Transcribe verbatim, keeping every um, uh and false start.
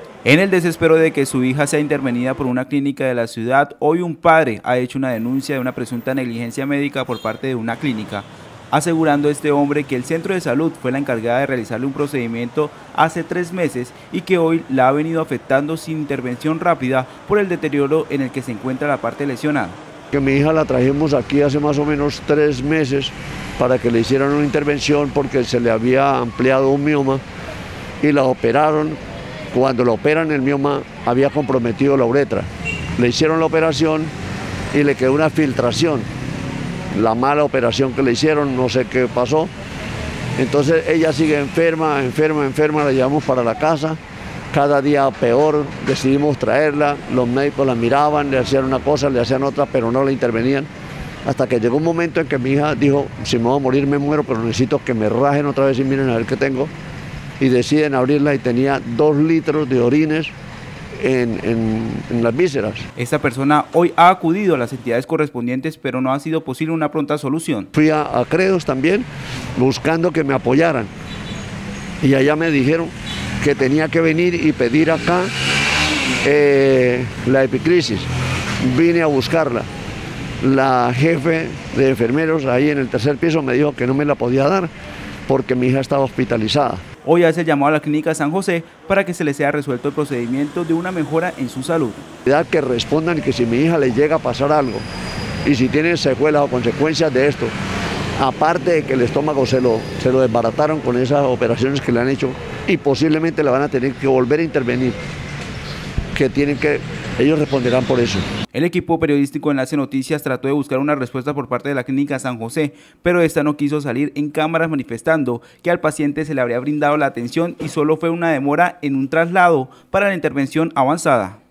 En el desespero de que su hija sea intervenida por una clínica de la ciudad, hoy un padre ha hecho una denuncia de una presunta negligencia médica por parte de una clínica, asegurando este hombre que el centro de salud fue la encargada de realizarle un procedimiento hace tres meses y que hoy la ha venido afectando sin intervención rápida por el deterioro en el que se encuentra la parte lesionada. Que mi hija la trajimos aquí hace más o menos tres meses para que le hicieran una intervención porque se le había ampliado un mioma y la operaron. Cuando la operan, el mioma había comprometido la uretra. Le hicieron la operación y le quedó una filtración. La mala operación que le hicieron, no sé qué pasó. Entonces ella sigue enferma, enferma, enferma, la llevamos para la casa. Cada día peor, decidimos traerla. Los médicos la miraban, le hacían una cosa, le hacían otra, pero no la intervenían. Hasta que llegó un momento en que mi hija dijo, si me voy a morir me muero, pero necesito que me rajen otra vez y miren a ver qué tengo. Y deciden abrirla y tenía dos litros de orines en, en, en las vísceras. Esta persona hoy ha acudido a las entidades correspondientes, pero no ha sido posible una pronta solución. Fui a, a Credos también, buscando que me apoyaran. Y allá me dijeron que tenía que venir y pedir acá eh, la epicrisis. Vine a buscarla. La jefe de enfermeros ahí en el tercer piso me dijo que no me la podía dar porque mi hija estaba hospitalizada. Hoy hace llamado a la clínica San José para que se le sea resuelto el procedimiento de una mejora en su salud. Que respondan que si mi hija le llega a pasar algo y si tienen secuelas o consecuencias de esto, aparte de que el estómago se lo, se lo desbarataron con esas operaciones que le han hecho y posiblemente le van a tener que volver a intervenir, que tienen que, ellos responderán por eso. El equipo periodístico Enlace Noticias trató de buscar una respuesta por parte de la clínica San José, pero esta no quiso salir en cámaras manifestando que al paciente se le habría brindado la atención y solo fue una demora en un traslado para la intervención avanzada.